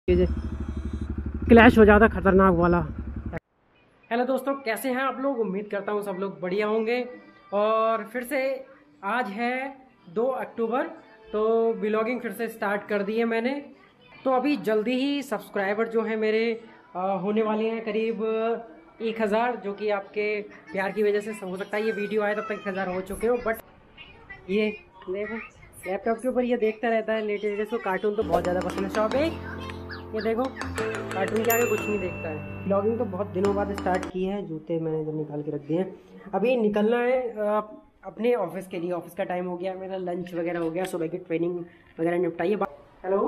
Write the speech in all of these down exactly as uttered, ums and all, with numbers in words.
Clash हो जाता खतरनाक वाला। हेलो दोस्तों, कैसे हैं आप लोग? उम्मीद करता हूँ सब लोग बढ़िया होंगे। और फिर से आज है दो अक्टूबर, तो ब्लॉगिंग फिर से स्टार्ट कर दी है मैंने। तो अभी जल्दी ही सब्सक्राइबर जो है मेरे आ, होने वाले हैं करीब एक हज़ार, जो कि आपके प्यार की वजह से हो सकता है ये वीडियो आए तब तक एक हज़ार हो चुके हो। बट ये देखो, लैपटॉप के ऊपर ये देखता रहता है लेटे लेटे, इसको कार्टून तो बहुत ज़्यादा पसंद है। शॉप एक ये देखो, कार्टून के आगे कुछ नहीं देखता है। ब्लॉगिंग तो बहुत दिनों बाद स्टार्ट की है। जूते मैंने इधर निकाल के रख दिए हैं। अभी निकलना है अपने ऑफिस के लिए। ऑफिस का टाइम हो गया, मेरा लंच वगैरह हो गया, सुबह की ट्रेनिंग वगैरह निपटाइए। हेलो,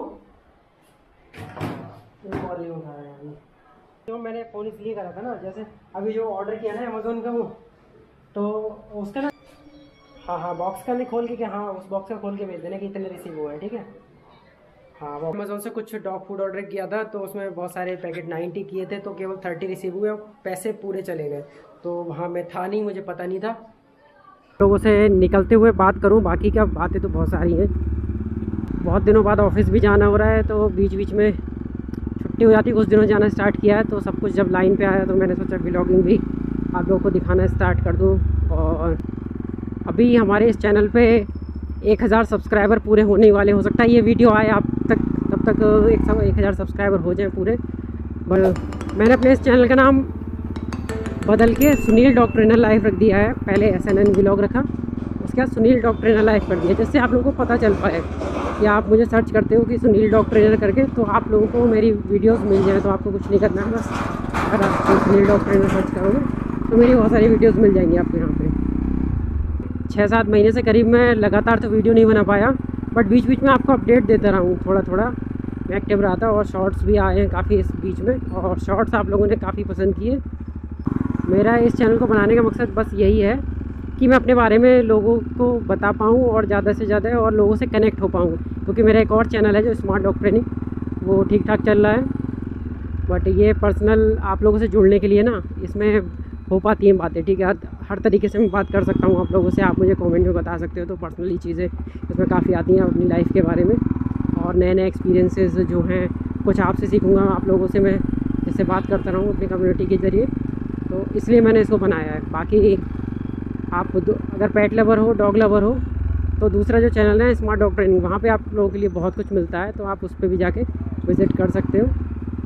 कॉल नहीं उठा रहा है। तो मैंने फ़ोन इसलिए करा था ना, जैसे अभी जो ऑर्डर किया ना अमेज़ोन का, वो तो उसका ना, हाँ हाँ बॉक्स का नहीं खोल के, क्या हाँ उस बॉक्स का खोल के भेज देना कि इतने रिसीव हुआ है, ठीक है। हाँ, वो अमेज़ोन से कुछ डॉग फूड ऑर्डर किया था, तो उसमें बहुत सारे पैकेट नाइन्टी किए थे, तो केवल थर्टी रिसीव हुए, पैसे पूरे चले गए। तो वहाँ मैं था नहीं, मुझे पता नहीं था। लोगों से निकलते हुए बात करूँ, बाकी क्या बातें तो बहुत सारी हैं। बहुत दिनों बाद ऑफिस भी जाना हो रहा है, तो बीच बीच में छुट्टी हो जाती, कुछ दिनों जाना स्टार्ट किया है। तो सब कुछ जब लाइन पे आया तो मैंने सोचा व्लॉगिंग भी आप लोगों को दिखाना स्टार्ट कर दूँ। और अभी हमारे इस चैनल पे एक हज़ार सब्सक्राइबर पूरे होने वाले। हो सकता है ये वीडियो आए आप तक, तब तक एक सौ एक हज़ार सब्सक्राइबर हो जाए पूरे। पर मैंने अपने इस चैनल का नाम बदल के सुनील डॉग ट्रेनर लाइफ रख दिया है। पहले एस एन एन व्लॉग रखा, उसके बाद सुनील डॉग ट्रेनर लाइफ कर दिया, जिससे आप लोगों को पता चल पाए कि आप मुझे सर्च करते हो कि सुनील डॉग ट्रेनर करके, तो आप लोगों को मेरी वीडियोस मिल जाए। तो आपको कुछ नहीं करना है, बस अगर आप सुनील डॉग ट्रेनर सर्च करोगे तो मेरी बहुत सारी वीडियोज़ मिल जाएंगी आपको यहाँ पर। छः सात महीने से करीब मैं लगातार तो वीडियो नहीं बना पाया, बट बीच बीच में आपको अपडेट देता रहा हूँ। थोड़ा थोड़ा मैं एक्टिव रहा था, और शॉर्ट्स भी आए हैं काफ़ी इस बीच में, और शॉर्ट्स आप लोगों ने काफ़ी पसंद किए। मेरा इस चैनल को बनाने का मकसद बस यही है कि मैं अपने बारे में लोगों को बता पाऊँ, और ज़्यादा से ज़्यादा और लोगों से कनेक्ट हो पाऊँ। क्योंकि मेरा एक और चैनल है जो स्मार्ट डॉग ट्रेनिंग, वो ठीक ठाक चल रहा है, बट ये पर्सनल आप लोगों से जुड़ने के लिए ना, इसमें हो पाती हैं बातें, ठीक है। हर तरीके से मैं बात कर सकता हूँ आप लोगों से, आप मुझे कमेंट में बता सकते हो। तो पर्सनली चीज़ें इसमें काफ़ी आती हैं अपनी लाइफ के बारे में, और नए नए एक्सपीरियंसेस जो हैं कुछ आपसे सीखूँगा, आप लोगों से मैं जिससे बात करता रहूँ अपनी कम्युनिटी के ज़रिए। तो इसलिए मैंने इसको बनाया है। बाकी आप अगर पेट लवर हो, डॉग लवर हो, तो दूसरा जो चैनल है स्मार्ट डॉग ट्रेनिंग, वहाँ पर आप लोगों के लिए बहुत कुछ मिलता है, तो आप उस पर भी जाके विज़िट कर सकते हो।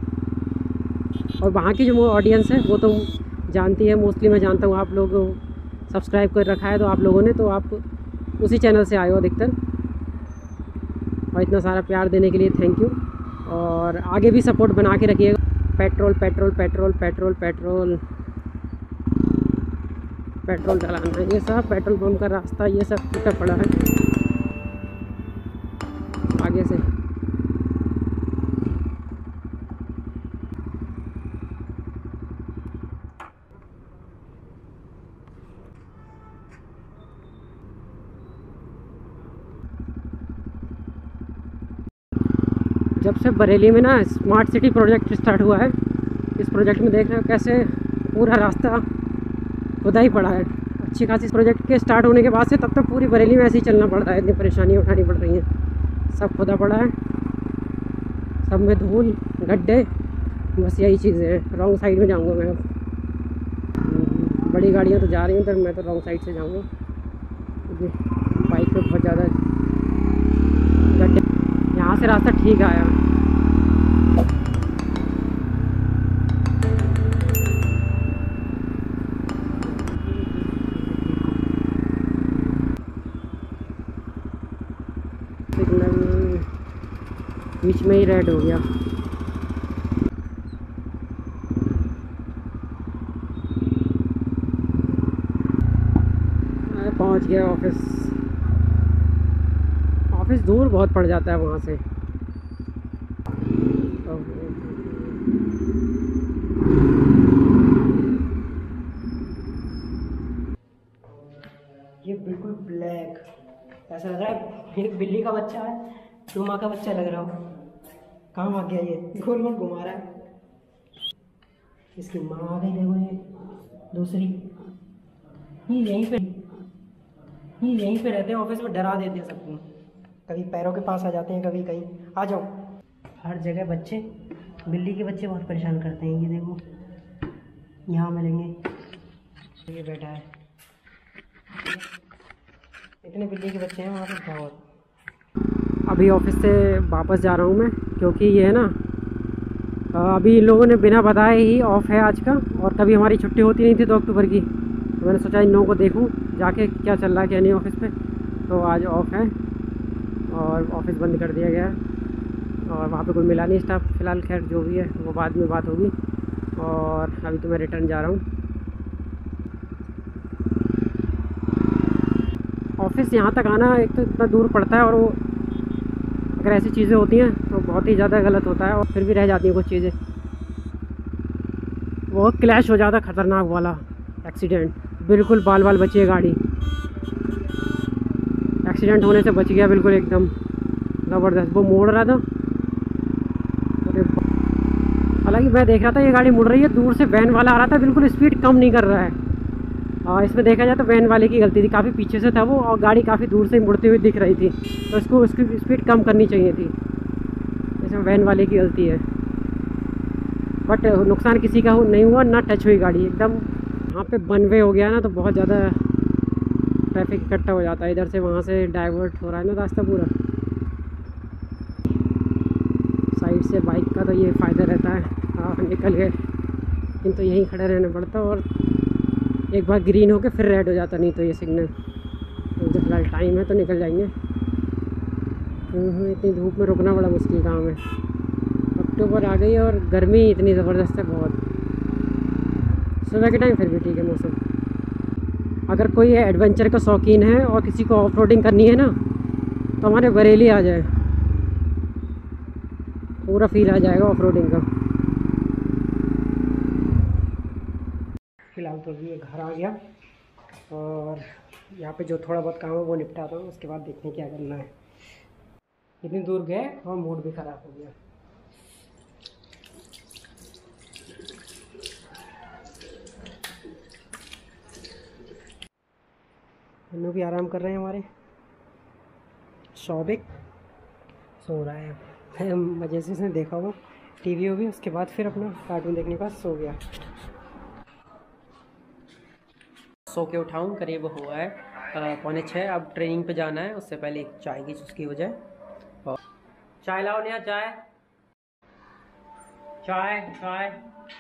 और वहाँ की जो ऑडियंस है वो तो जानती है, मोस्टली मैं जानता हूँ। आप लोग सब्सक्राइब कर रखा है तो आप लोगों ने, तो आप उसी चैनल से आए हो अधिकतर, और इतना सारा प्यार देने के लिए थैंक यू। और आगे भी सपोर्ट बना के रखिएगा। Petrol petrol petrol petrol petrol petrol डलाना, ये सब पेट्रोल पंप का रास्ता ये सब टूटा पड़ा है आगे से। जब से बरेली में ना स्मार्ट सिटी प्रोजेक्ट स्टार्ट हुआ है, इस प्रोजेक्ट में देख रहे हो कैसे पूरा रास्ता खुदा ही पड़ा है। अच्छी खासी प्रोजेक्ट के स्टार्ट होने के बाद से तब तक पूरी बरेली में ऐसे ही चलना पड़ रहा है, इतनी परेशानी उठानी पड़ रही है। सब खुदा पड़ा है, सब में धूल गड्ढे, बस यही चीज़ें हैं। रॉन्ग साइड में जाऊंगा मैं अब। बड़ी गाड़ियाँ तो जा रही हैं उधर, मैं तो रॉन्ग साइड से जाऊंगा क्योंकि बाइक पे बहुत ज़्यादा गड्ढे। यहाँ से रास्ता ठीक आया। सिग्नल बीच में ही रेड हो गया। मैं पहुंच गया ऑफिस। ऑफिस दूर बहुत पड़ जाता है वहाँ से। ये बिल्कुल ब्लैक, ऐसा लग रहा है एक बिल्ली का बच्चा है, चूमा का बच्चा लग रहा हो। कहाँ भाग गया ये, गोल गोल घुमा रहा है। इसकी माँ आ गई, देखो ये दूसरी। ये यहीं पे ये यहीं पे रहते हैं ऑफिस में, डरा देते हैं सबको। कभी पैरों के पास आ जाते हैं, कभी कहीं। आ जाओ, हर जगह बच्चे, बिल्ली के बच्चे बहुत परेशान करते हैं। ये देखो यहाँ मिलेंगे, ये बैठा है, इतने बिल्ली के बच्चे हैं वहाँ पर बहुत। अभी ऑफिस से वापस जा रहा हूँ मैं, क्योंकि ये है ना अभी इन लोगों ने बिना बताए ही ऑफ है आज का, और कभी हमारी छुट्टी होती नहीं थी दो अक्टूबर की, तो मैंने सोचा इन लोगों को देखूँ जाके क्या चल रहा है क्या नहीं ऑफिस पे। तो आज ऑफ है और ऑफिस बंद कर दिया गया है, और वहाँ पे कोई मिला नहीं स्टाफ फ़िलहाल। खैर जो भी है वो बाद में बात होगी। और अभी तो मैं रिटर्न जा रहा हूँ ऑफिस। यहाँ तक आना एक तो इतना दूर पड़ता है, और वो अगर ऐसी चीज़ें होती हैं तो बहुत ही ज़्यादा गलत होता है, और फिर भी रह जाती हैं कुछ चीज़ें। वो क्लैश हो जाता ख़तरनाक वाला एक्सीडेंट, बिल्कुल बाल बाल बची है गाड़ी, एक्सीडेंट होने से बच गया बिल्कुल एकदम ज़बरदस्त। वो मोड़ रहा था, हालांकि मैं देख रहा था ये गाड़ी मुड़ रही है, दूर से वैन वाला आ रहा था, बिल्कुल स्पीड कम नहीं कर रहा है। और इसमें देखा जाए तो वैन वाले की गलती थी, काफ़ी पीछे से था वो और गाड़ी काफ़ी दूर से मुड़ती हुई दिख रही थी, तो इसको उसकी स्पीड कम करनी चाहिए थी। इसमें वैन वाले की गलती है, बट नुकसान किसी का नहीं हुआ, ना टच हुई गाड़ी एकदम। यहाँ पे वन वे हो गया ना, तो बहुत ज़्यादा ट्रैफिक इकट्ठा हो जाता है, इधर से वहाँ से डाइवर्ट हो रहा है ना रास्ता पूरा। साइड से बाइक का तो ये फ़ायदा रहता है, हाँ निकल गए, लेकिन तो यहीं खड़े रहना पड़ता, और एक बार ग्रीन होके फिर रेड हो जाता, नहीं तो ये सिग्नल। तो फिलहाल टाइम है तो निकल जाएंगे। इतनी धूप में रुकना बड़ा मुश्किल काम है। अक्टूबर आ गई और गर्मी इतनी ज़बरदस्त है बहुत। सुबह के टाइम फिर भी ठीक है मौसम। अगर कोई एडवेंचर का शौकीन है और किसी को ऑफ रोडिंग करनी है ना, तो हमारे बरेली आ जाए, पूरा फील आ जाएगा ऑफ रोडिंग का। फिलहाल तो अभी ये घर आ गया, और यहाँ पे जो थोड़ा बहुत काम है वो निपटाता हूँ, उसके बाद देखते हैं क्या करना है। इतनी दूर गए और मूड भी ख़राब हो गया। इन्हों भी आराम कर रहे हैं हमारे। शौबिक सो रहा है, मजे से इसने देखा वो टीवी होगी, उसके बाद फिर अपना कार्टून देखने के बाद सो गया। सो के उठाऊँ करीब हुआ है पौने छः। अब ट्रेनिंग पे जाना है, उससे पहले एक चाय की चुस्की हो जाए। और चाय लाओ नया, चाय चाय चाय।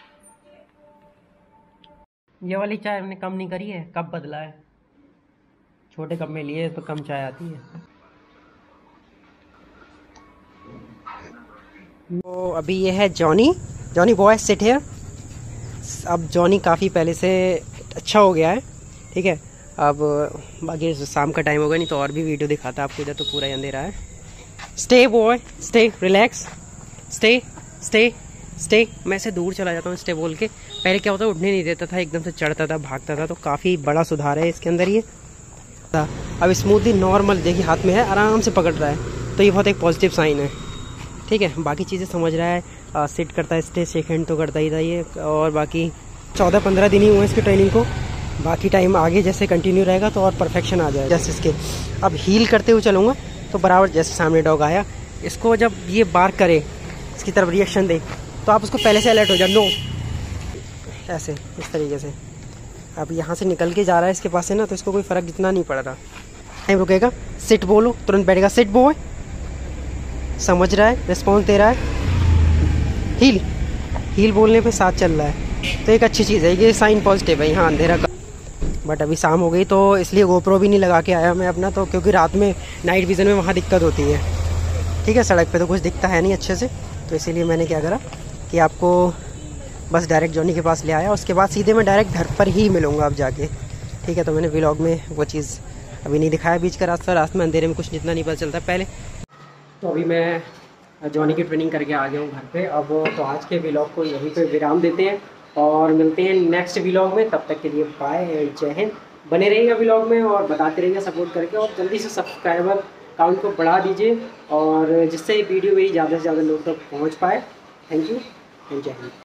ये वाली चाय हमने कम नहीं करी है, कप बदला है, छोटे कप में लिए तो कम चाय आती है। तो अभी ये है Johnny, Johnny boy sit here. अब जॉनी काफ़ी पहले से अच्छा हो गया है, ठीक है। अब बाकी शाम का टाइम होगा, नहीं तो और भी वीडियो दिखाता आपको। इधर तो पूरा अंधेरा है। Stay boy stay, relax, stay stay stay. मैं से दूर चला जाता हूँ स्टे बोल के। पहले क्या होता है, उठने नहीं देता था, एकदम से चढ़ता था, भागता था, तो काफ़ी बड़ा सुधार है इसके अंदर ये। अब स्मूथली नॉर्मल देखिए हाथ में है, आराम से पकड़ रहा है, तो ये बहुत एक पॉजिटिव साइन है, ठीक है। बाकी चीज़ें समझ रहा है, आ, सिट करता है, स्टे शेक हैंड तो करता ही था ये। और बाकी चौदह पंद्रह दिन ही हुए इसकी ट्रेनिंग को, बाकी टाइम आगे जैसे कंटिन्यू रहेगा तो और परफेक्शन आ जाएगा। जैसे इसके अब हील करते हुए चलूँगा तो बराबर, जैसे सामने डॉग आया, इसको जब ये बार्क करे, इसकी तरफ रिएक्शन दे, तो आप उसको पहले से अलर्ट हो जाओ, नो ऐसे इस तरीके से। अब यहाँ से निकल के जा रहा है इसके पास से ना, तो इसको कोई फ़र्क इतना नहीं पड़ रहा। टाइम रुकेगा, सिट बोलो तुरंत बैठेगा, सिट बॉय, समझ रहा है, रिस्पॉन्स दे रहा है, हील हील बोलने पे साथ चल रहा है, तो एक अच्छी चीज़ है, ये साइन पॉजिटिव है। यहाँ अंधेरा का, बट अभी शाम हो गई तो इसलिए गोप्रो भी नहीं लगा के आया मैं अपना, तो क्योंकि रात में नाइट विज़न में वहाँ दिक्कत होती है, ठीक है। सड़क पे तो कुछ दिखता है नहीं अच्छे से, तो इसीलिए मैंने क्या करा कि आपको बस डायरेक्ट जॉनी के पास ले आया, उसके बाद सीधे मैं डायरेक्ट घर पर ही मिलूँगा अब जाके, ठीक है। तो मैंने व्लॉग में वो चीज़ अभी नहीं दिखाया, बीच का रास्ता, रास्ते में अंधेरे में कुछ इतना नहीं पता चलता पहले। तो अभी मैं जॉनी की ट्रेनिंग करके आ गया हूँ घर पे। अब तो आज के व्लॉग को यहीं पे विराम देते हैं और मिलते हैं नेक्स्ट व्लॉग में। तब तक के लिए बाय एंड जय हिंद। बने रहिएगा व्लॉग में और बताते रहिएगा सपोर्ट करके, और जल्दी से सब्सक्राइबर काउंट को बढ़ा दीजिए, और जिससे वीडियो मेरी ज़्यादा से ज़्यादा लोग तक पहुँच पाए। थैंक यू एंड जय हिंद।